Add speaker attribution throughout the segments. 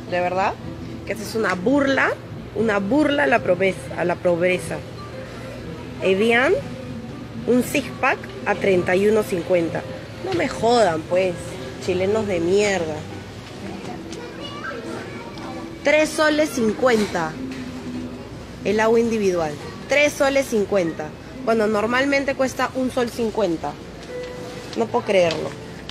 Speaker 1: de verdad, que esta es una burla a la pobreza. Evian, un six pack a 31.50. No me jodan, pues, chilenos de mierda. 3 soles 50 el agua individual. 3 soles 50. Cuando normalmente cuesta 1 sol 50. No puedo creerlo.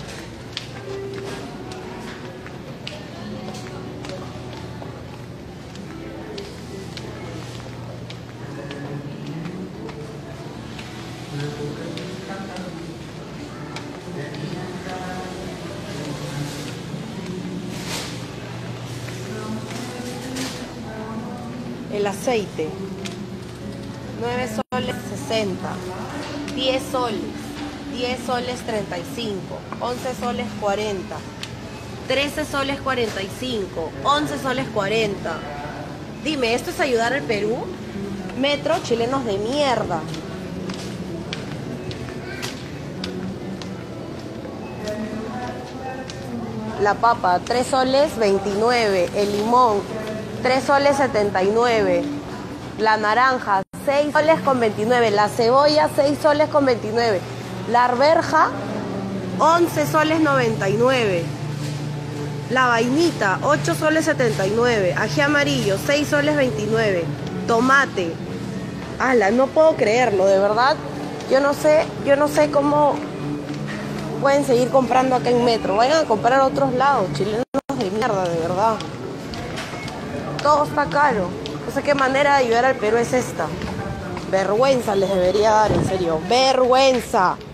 Speaker 1: El aceite, 9 soles 60, 10 soles, 10 soles 35, 11 soles 40, 13 soles 45, 11 soles 40. Dime, ¿esto es ayudar al Perú? Metro, chilenos de mierda. La papa, 3 soles 29, el limón, 3 soles 79, la naranja, 6 soles con 29, la cebolla, 6 soles con 29, la arveja, 11 soles 99, la vainita, 8 soles 79, ají amarillo, 6 soles 29, tomate. ¡Hala! No puedo creerlo, de verdad. Yo no sé cómo pueden seguir comprando acá en Metro. Vayan a comprar a otros lados, chilenos de mierda, de verdad. Todo está caro. No sé qué manera de ayudar al Perú es esta. Vergüenza les debería dar, en serio. Vergüenza.